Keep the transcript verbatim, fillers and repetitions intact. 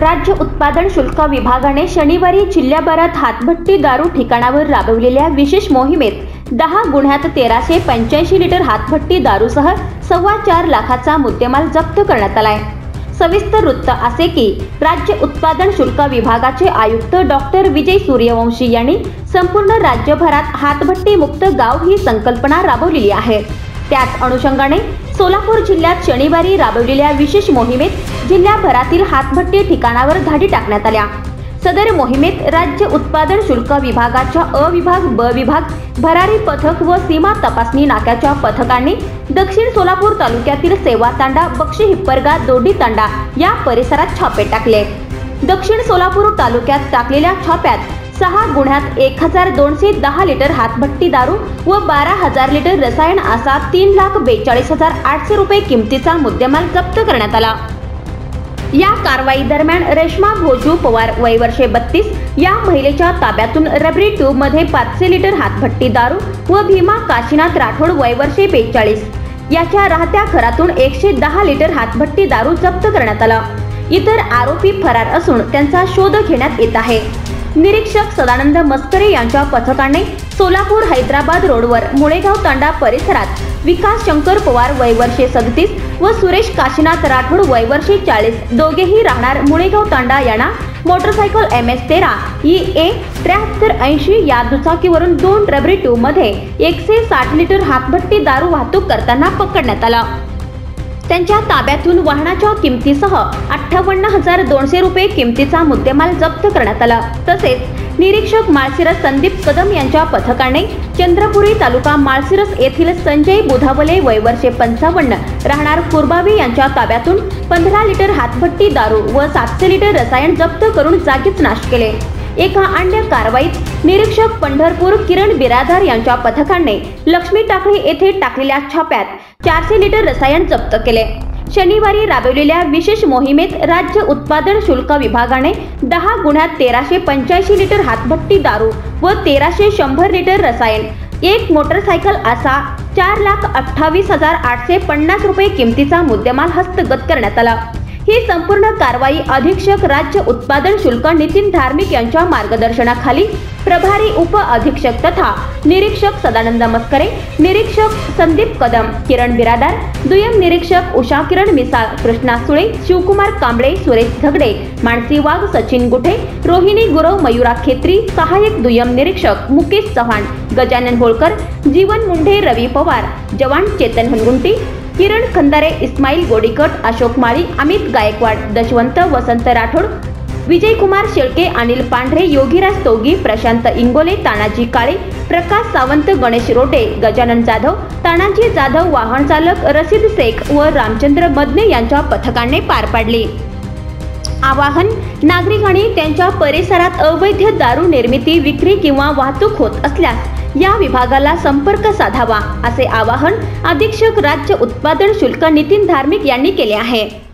राज्य उत्पादन शुल्क विभागाने शनिवारी जिल्ह्याभरात हातभट्टी दारू ठिकाणावर राबवलेल्या विशेष मोहिमेत दहा गुन्ह्यात तेराशे पंच्याऐंशी लिटर हातभट्टी दारूसह सव्वा चार लाखाचा मुद्देमाल जप्त करण्यात आलाय। सविस्तर वृत्त असे की राज्य उत्पादन शुल्क विभागाचे आयुक्त डॉक्टर विजय सूर्यवंशी यांनी संपूर्ण राज्यभरात हातभट्टी मुक्त गाव ही संकल्पना राबवलेली आहे। त्याच अनुषंगाने सोलापूर जिल्ह्यात शनिवारी राबवलेल्या विशेष मोहिमेत जिल्ह्याभरातील हातभट्टी ठिकाणावर धाडी टाकण्यात आल्या। सदर मोहिमेत राज्य उत्पादन शुल्क विभागाच्या अ विभाग, ब विभाग, भरारी पथक व सीमा तपासणी नाक्याच्या पथकांनी दक्षिण सोलापूर तालुक्यातील सेवा तांडा, बक्षी हिप्परगा, दोडी तांडा या परिसरात छापे टाकले। दक्षिण सोलापूर तालुक्यात टाकलेल्या छाप्यात सहा गुन्ह्यात एक हजार दोनशे दहा लिटर हातभट्टी दारू व बारा हजार लिटर रसायन असा तीन लाख बेचाळीस हजार आठशे रुपये किमतीचा मुद्देमाल जप्त करण्यात आला। या कारवाई दरम्यान रेश्मा भोजू पवार वय वर्षे बत्तीस या महिलेच्या ताब्यातून रबरी ट्यूब मध्ये पाचशे लिटर हातभट्टी दारू व भीमा काशीनाथ राठोड वय वर्षे बेचाळीस याच्या राहत्या घरातून एकशे दहा लिटर हातभट्टी दारू जप्त करण्यात आला। इतर आरोपी फरार असून त्यांचा शोध घेण्यात येत आहे। निरीक्षक सदानंद मस्करे यांच्या पथकाने सोलापूर हैदराबाद रोडवर मुळेगाव तांडा परिसरात विकास शंकर पवार वय वर्षे सदतीस व सुरेश काशीनाथ राठोड वय वर्षे चाळीस दोघेही राहणार मुळेगाव तांडा यांना मोटरसायकल एम एस तेरा ई ए त्र्याहत्तर ऐंशी या दुचाकीवरून दोन रबरी ट्यूब मध्ये एकशे साठ लिटर हातभट्टी दारू वाहतूक करताना पकडण्यात आला। त्यांच्या ताब्यातून वाहनाच्या किमतीसह अठ्ठावन्न हजार दोनशे रुपये किमतीचा मुद्देमाल जप्त करण्यात आला। तसेच निरीक्षक माळशिरस संदीप कदम यांच्या पथकाने चंद्रपुरी तालुका माळशिरस येथील संजय बुधावले वय वर्षे पंचावन्न राहणार कुरबावी यांच्या ताब्यातून पंधरा लिटर हातभट्टी दारू व सातशे लिटर रसायन जप्त करून जागीच नाश केले। एका अन्य कारवाईत निरीक्षक पंढरपूर किरण बिरादार यांच्या पथकाने लक्ष्मी टाकळी येथे टाकलेल्या छाप्यात चारशे लिटर रसायन जप्त केले। शनिवारी राबवलेल्या विशेष मोहिमेत राज्य उत्पादन शुल्क विभागाने दहा गुन्ह्यात तेराशे पंच्याऐंशी लिटर हातभट्टी दारू व तेराशे शंभर लिटर रसायन, एक मोटरसायकल असा चार लाख अठ्ठावीस हजार आठशे पन्नास रुपये किमतीचा मुद्देमाल हस्तगत करण्यात आला। ही संपूर्ण कारवाई अधीक्षक राज्य उत्पादन शुल्क नितीन धार्मिक यांच्या मार्गदर्शनाखाली प्रभारी उप अधीक्षक तथा निरीक्षक सदानंद मस्करे, निरीक्षक संदीप कदम, किरण बिरादार, दुय्यम निरीक्षक उषा किरण मिसाळ, कृष्णा सुळे, शिवकुमार कांबळे, सुरेश झगडे, मानसी वाघ, सचिन गुठे, रोहिणी गुरव, मयुरा खेत्री, सहाय्यक दुय्यम निरीक्षक मुकेश चव्हाण, गजानन होळकर, जीवन मुंढे, रवी पवार, जवान चेतन हनगुंटी, किरण खंदारे, इस्माईल गोडीकट, अशोक माळी, अमित गायकवाड, दशवंत वसंत राठोड, विजयकुमार शेळके, अनिल पांढरे, योगीराज तोगी, प्रशांत इंगोले, तानाजी काळे, प्रकाश सावंत, गणेश रोटे, गजानन जाधव, तानाजी जाधव वाहन चालक, रशीद शेख व रामचंद्र मदने यांच्या पथकाने पार पाडली। आवाहन, नागरिकांनी त्यांच्या परिसरात अवैध दारू निर्मिती, विक्री किंवा वाहतूक होत असल्यास या विभागाला संपर्क साधावा असे आवाहन अधीक्षक राज्य उत्पादन शुल्क नितीन धार्मिक यांनी केले आहे।